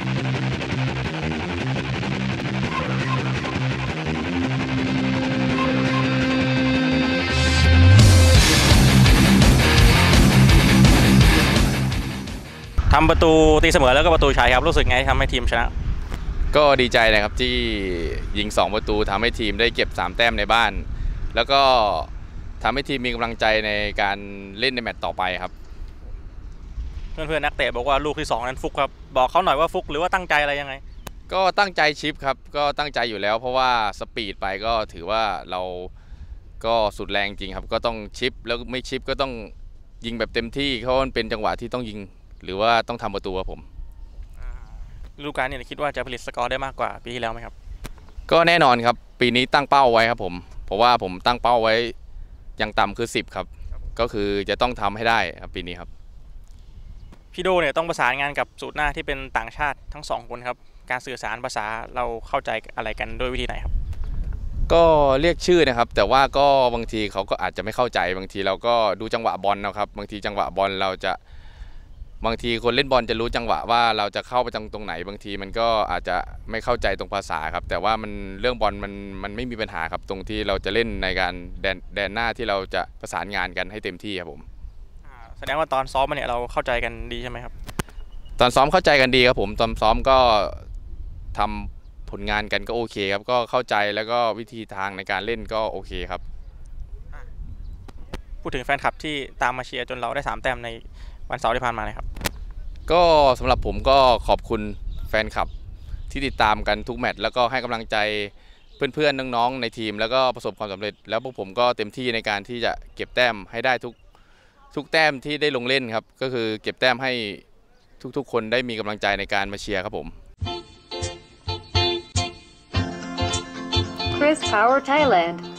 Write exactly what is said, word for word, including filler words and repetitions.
ทำประตูตีเสมอแล้วก็ประตูชัยครับรู้สึกไงทำให้ทีมชนะก็ดีใจนะครับที่ยิงสองประตูทำให้ทีมได้เก็บสามแต้มในบ้านแล้วก็ทำให้ทีมมีกำลังใจในการเล่นในแมตช์ต่อไปครับเพื่อนๆนักเตะบอกว่าลูกที่สองนั้นฟุกครับบอกเขาหน่อยว่าฟุกหรือว่าตั้งใจอะไรยังไงก็ตั้งใจชิปครับก็ตั้งใจอยู่แล้วเพราะว่าสปีดไปก็ถือว่าเราก็สุดแรงจริงครับก็ต้องชิปแล้วไม่ชิปก็ต้องยิงแบบเต็มที่เพราะมันเป็นจังหวะที่ต้องยิงหรือว่าต้องทำประตูครับผมฤดูกาลนี้คิดว่าจะผลิตสกอร์ได้มากกว่าปีที่แล้วไหมครับก็แน่นอนครับปีนี้ตั้งเป้าไว้ครับผมเพราะว่าผมตั้งเป้าไว้อย่างต่ำคือสิบครับก็คือจะต้องทำให้ได้ครับปีนี้ครับพี่โดเนี่ยต้องประสานงานกับสูตรหน้าที่เป็นต่างชาติทั้งสองคนครับการสื่อสารภาษาเราเข้าใจอะไรกันด้วยวิธีไหนครับก็เรียกชื่อนะครับแต่ว่าก็บางทีเขาก็อาจจะไม่เข้าใจบางทีเราก็ดูจังหวะบอลนะครับบางทีจังหวะบอลเราจะบางทีคนเล่นบอลจะรู้จังหวะว่าเราจะเข้าไปตรงตรงไหนบางทีมันก็อาจจะไม่เข้าใจตรงภาษาครับแต่ว่ามันเรื่องบอลมันมันไม่มีปัญหาครับตรงที่เราจะเล่นในการแดนแดนหน้าที่เราจะประสานงานกันให้เต็มที่ครับผมแสดงว่าตอนซ้อมมาเนี่ยเราเข้าใจกันดีใช่ไหมครับตอนซ้อมเข้าใจกันดีครับผมตอนซ้อมก็ทำผลงานกันก็โอเคครับก็เข้าใจแล้วก็วิธีทางในการเล่นก็โอเคครับพูดถึงแฟนคลับที่ตามมาเชียร์จนเราได้สามแต้มในวันเสาร์ที่ผ่านมาเลยครับก็สำหรับผมก็ขอบคุณแฟนคลับที่ติดตามกันทุกแมตช์แล้วก็ให้กำลังใจเพื่อนๆน้องๆในทีมแล้วก็ประสบความสำเร็จแล้วพวกผมก็เต็มที่ในการที่จะเก็บแต้มให้ได้ทุกทุกแต้มที่ได้ลงเล่นครับก็คือเก็บแต้มให้ทุกๆคนได้มีกำลังใจในการมาเชียร์ครับผม Chris Power Thailand